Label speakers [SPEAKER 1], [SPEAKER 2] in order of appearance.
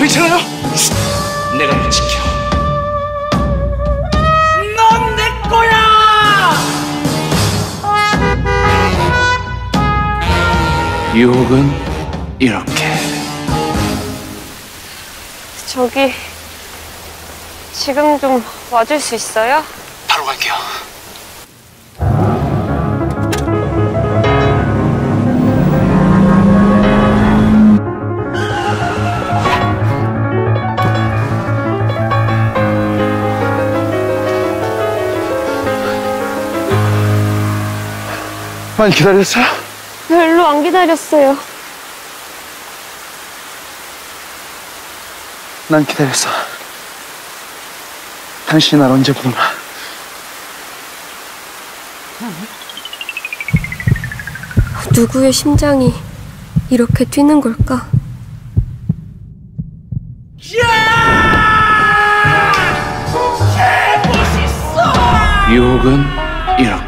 [SPEAKER 1] 괜찮아요? 내가 널 지켜. 넌 내 거야! 유혹은 이렇게.
[SPEAKER 2] 저기 지금 좀 와줄 수 있어요?
[SPEAKER 1] 바로 갈게요. 많이 기다렸어요?
[SPEAKER 2] 별로 안 기다렸어요.
[SPEAKER 1] 난 기다렸어. 당신이 날 언제 부르나.
[SPEAKER 2] 누구의 심장이 이렇게 뛰는 걸까?
[SPEAKER 1] 유혹은 이렇게.